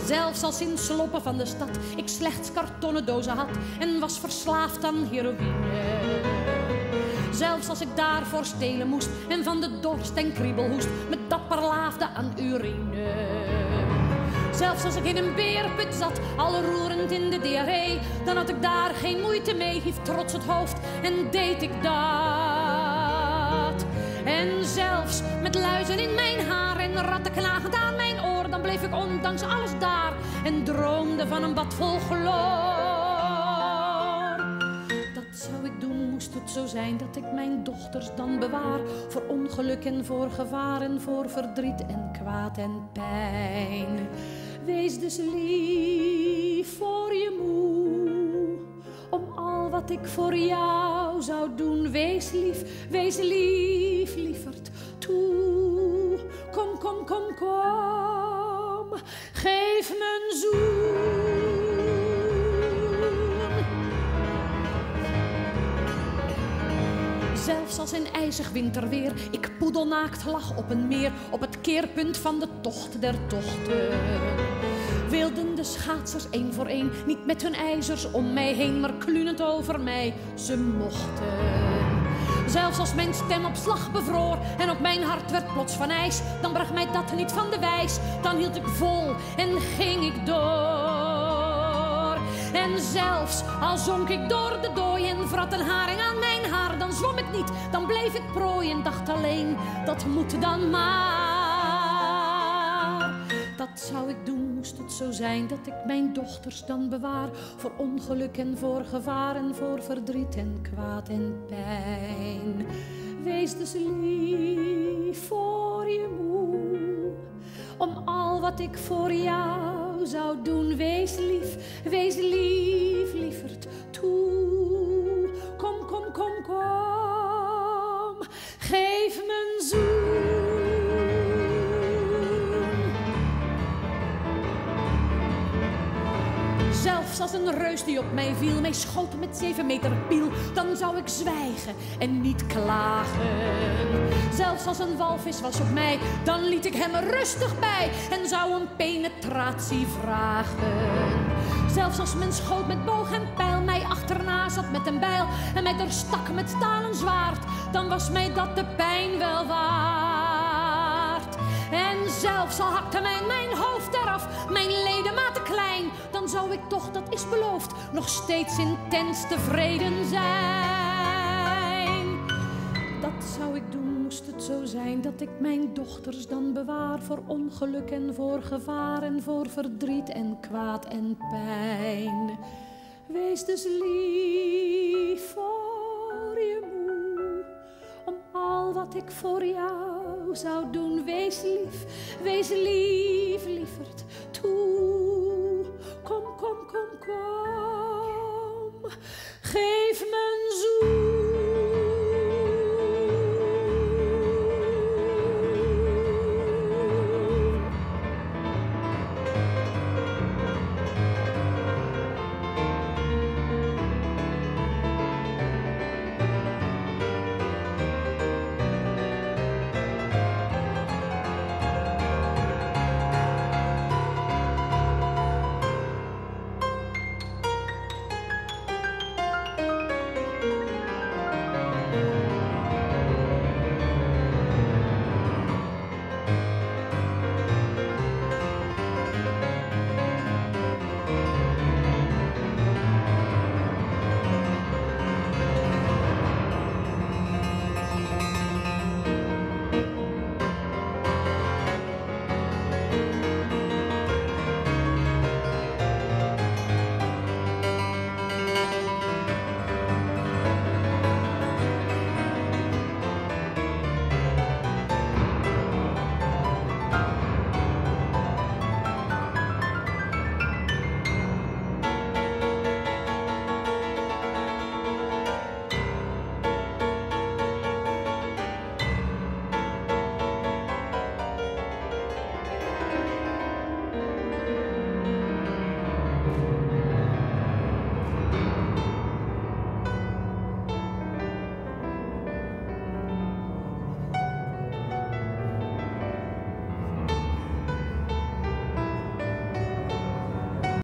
Zelfs als in sloppen van de stad ik slechts kartonnen dozen had en was verslaafd aan heroïne. Zelfs als ik daarvoor stelen moest en van de dorst en kriebelhoest me dapper laafde aan urine. Zelfs als ik in een berenput zat, al roerend in de diarree, dan had ik daar geen moeite mee, hief trots het hoofd en deed ik dat. En zelfs met luizen in mijn haar en ratten knagend aan mijn oor, dan bleef ik ondanks alles daar en droomde van een bad vol chloor. Dat zou ik doen, moest het zo zijn dat ik mijn dochters dan bewaar voor ongeluk en voor gevaar en voor verdriet en kwaad en pijn. Wees dus lief voor je moe, om al wat ik voor jou zou doen. Wees lief, lieverd, toe. Kom, kom, kom, kom, geef me een zoen. Zelfs als in ijzig winterweer ik poedelnaakt lag op een meer, op het keerpunt van de tocht der tochten, wilden de schaatsers één voor één niet met hun ijzers om mij heen, maar klunend over mij ze mochten. Zelfs als mijn stem op slag bevroor en ook mijn hart werd plots van ijs, dan bracht mij dat niet van de wijs. Dan hield ik vol en ging ik door. En zelfs al zonk ik door de dooi en vrat een haring aan mijn haar, dan zwom ik niet, dan bleef ik prooi en dacht alleen, dat moet dan maar. Dat zou ik doen, moest het zo zijn dat ik mijn dochters dan bewaar voor ongeluk en voor gevaar en voor verdriet en kwaad en pijn. Wees dus lief voor je moe, om al wat ik voor jou zou doen. Wees lief, lieverd, toe. Kom, kom, kom, kom, geef me een zoen. Zelfs als een reus die op mij viel, mij schoot met 7 meter piel, dan zou ik zwijgen en niet klagen. Zelfs als een walvis was op mij, dan liet ik hem er rustig bij en zou een penetratie vragen. Zelfs als men schoot met boog en pijl, mij achterna zat met een bijl en mij doorstak met stalen zwaard, dan was mij dat de pijn wel waard. En zelfs al hakte mij mijn hoofd eraf, mijn ledematen klein, dan zou ik toch, dat is beloofd, nog steeds intens tevreden zijn. Dat zou ik doen, moest het zo zijn dat ik mijn dochters dan bewaar voor ongeluk en voor gevaar en voor verdriet en kwaad en pijn. Wees dus lief voor je moe, om al wat ik voor jou zou doen. Wees lief, lieverd, toe. Kom, kom, kom, kom, geef me een